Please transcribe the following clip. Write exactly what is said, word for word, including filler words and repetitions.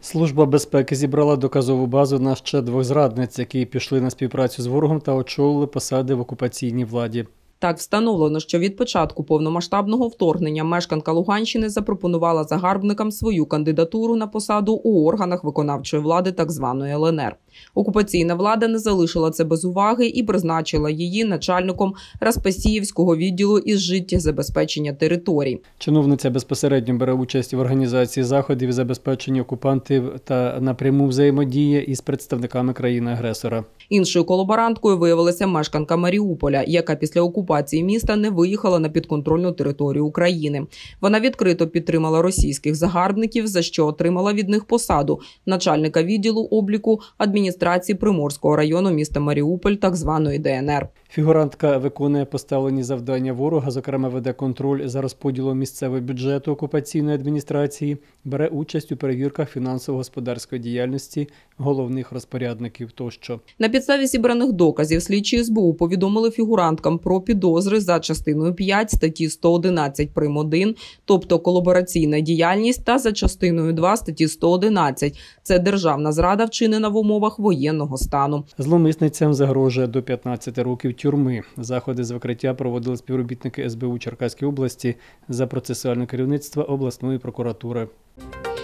Служба безпеки зібрала доказову базу на ще двох зрадниць, які пішли на співпрацю з ворогом та очолили посади в окупаційній владі. Так встановлено, що від початку повномасштабного вторгнення мешканка Луганщини запропонувала загарбникам свою кандидатуру на посаду у органах виконавчої влади так званої Л Н Р. Окупаційна влада не залишила це без уваги і призначила її начальником Распасіївського відділу із життєзабезпечення територій. Чиновниця безпосередньо бере участь в організації заходів і забезпеченні окупантів та напряму взаємодіє із представниками країни-агресора. Іншою колаборанткою виявилася мешканка Маріуполя, яка після окупації міста не виїхала на підконтрольну територію України. Вона відкрито підтримала російських загарбників, за що отримала від них посаду начальника відділу обліку адміністрації Приморського району міста Маріуполь, так званої Д Н Р. Фігурантка виконує поставлені завдання ворога, зокрема веде контроль за розподілом місцевого бюджету окупаційної адміністрації, бере участь у перевірках фінансово-господарської діяльності головних розпорядників тощо. На підставі зібраних доказів слідчі С Б У повідомили фігуранткам про підозри за частиною п'ять статті сто одинадцять прим. один, тобто колабораційна діяльність, та за частиною два статті сто одинадцять – це державна зрада, вчинена в умовах воєнного стану. Зловмисницям загрожує до п'ятнадцяти років тюрми. Заходи з викриття проводили співробітники С Б У Черкаської області за процесуальне керівництво обласної прокуратури.